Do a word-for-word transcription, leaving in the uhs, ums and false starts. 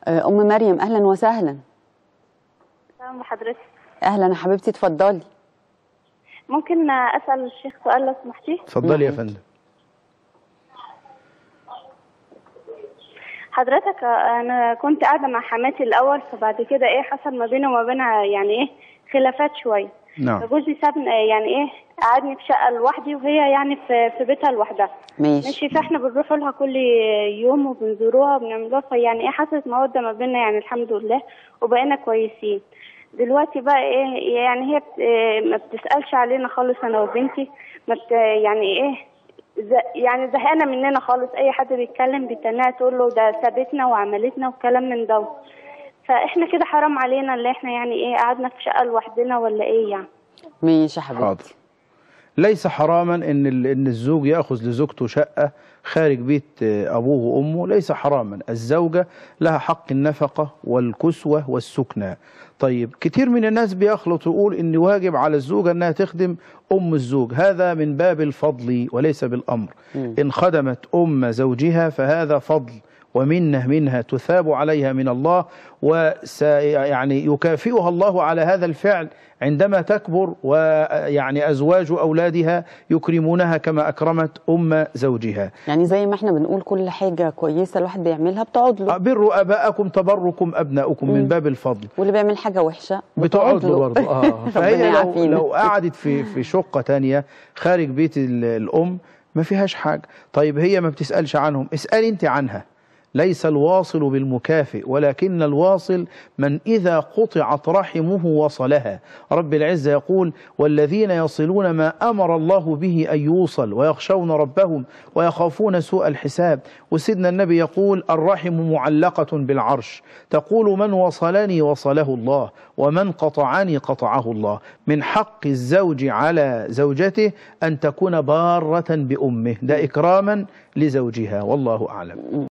أم مريم أهلا وسهلا. السلام بحضرتك. أهلا يا حبيبتي، اتفضلي. ممكن أسأل الشيخ سؤال لو سمحتي؟ اتفضلي يا فندم. حضرتك أنا كنت قاعدة مع حماتي الأول، فبعد كده إيه حصل ما بيني وما بينها يعني إيه خلافات شوية. نعم. فجوزي سابني يعني إيه قعدني في شقة لوحدي وهي يعني في في بيتها لوحدها. ماشي. ماشي. فإحنا بنروح لها كل يوم وبنزوروها وبنعمل لها، يعني إيه حصلت مودة ما بيننا يعني الحمد لله وبقينا كويسين. دلوقتي بقى ايه يعني هي بت... ما بتسألش علينا خالص انا وبنتي، ما بت... يعني ايه ز... يعني زهقانه مننا خالص. اي حد بيتكلم بتنها تقول له ده سابتنا وعملتنا وكلام من ده. فاحنا كده حرام علينا اللي احنا يعني ايه قعدنا في شقه لوحدنا ولا ايه يعني؟ ماشي يا حبيبتي. حاضر. ليس حراما ان ان الزوج ياخذ لزوجته شقه خارج بيت ابوه وامه، ليس حراما. الزوجه لها حق النفقه والكسوه والسكنى. طيب كتير من الناس بيخلط ويقول ان واجب على الزوجه انها تخدم ام الزوج، هذا من باب الفضل وليس بالامر. م. ان خدمت ام زوجها فهذا فضل ومنه منها تثاب عليها من الله، ويعني يكافئها الله على هذا الفعل عندما تكبر، ويعني أزواج أولادها يكرمونها كما أكرمت أم زوجها. يعني زي ما احنا بنقول كل حاجة كويسة الواحد بيعملها بتقعد له. بروا أباءكم تبركم أبناؤكم من باب الفضل. واللي بيعمل حاجة وحشة بتقعد له برضه. آه. فهي لو, لو قعدت في في شقة تانية خارج بيت الأم ما فيهاش حاجة. طيب هي ما بتسألش عنهم، اسألي أنت عنها. ليس الواصل بالمكافئ، ولكن الواصل من إذا قطعت رحمه وصلها. رب العزة يقول: والذين يصلون ما أمر الله به أن يوصل ويخشون ربهم ويخافون سوء الحساب. وسيدنا النبي يقول: الرحم معلقة بالعرش، تقول من وصلني وصله الله ومن قطعني قطعه الله. من حق الزوج على زوجته أن تكون بارة بأمه، ده إكراما لزوجها، والله أعلم.